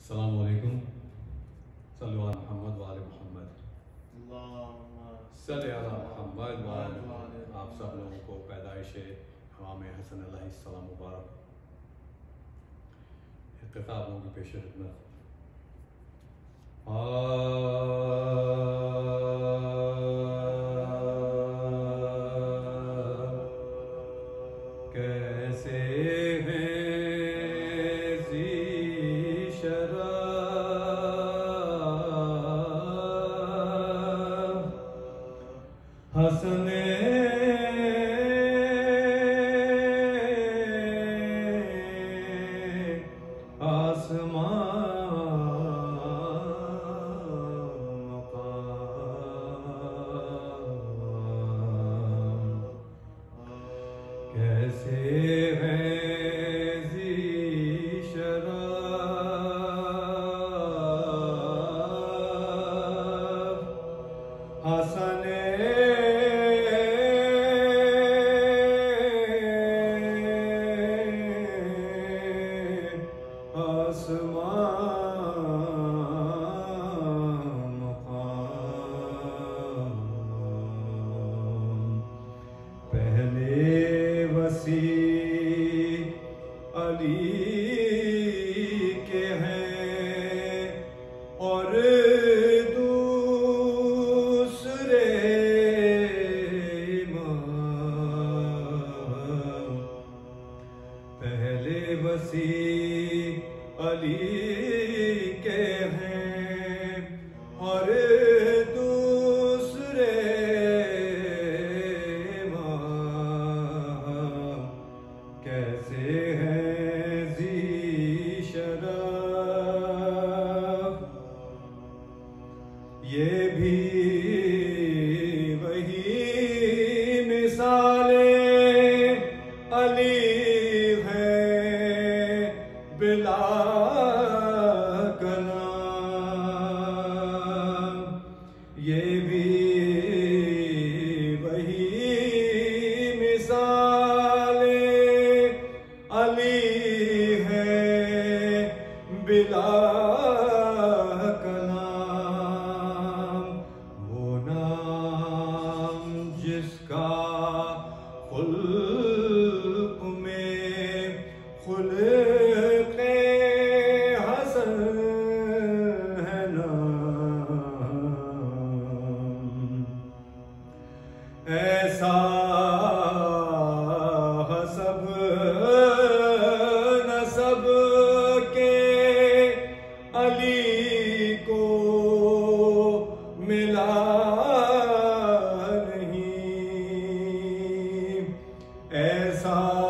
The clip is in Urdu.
السلام علیکم. صلو علی محمد وآل محمد. صلی علی محمد وآل محمد. آپ سب لوگوں کو پیدائش امام حسن علیہ السلام مبارک. خطابوں کی پیش خدمت. کیسے ہیں ذی شرف حسن آسمان کیسے ہیں ذی شرف حسن پہلے وسیع علی کے ہیں اور دوسرے امام. پہلے وسیع علی کے ہیں اور دوسرے کیسے ہیں ذی شرف. یہ بھی وہی مثال علی ہے بلا کلام. یہ بھی وہی مثال علی ہے بلا کلام. وہ نام جس کا خلق میں خلق حسن ہے نام. ایسا حسب نسب کے علی کو ملا نہیں. ایسا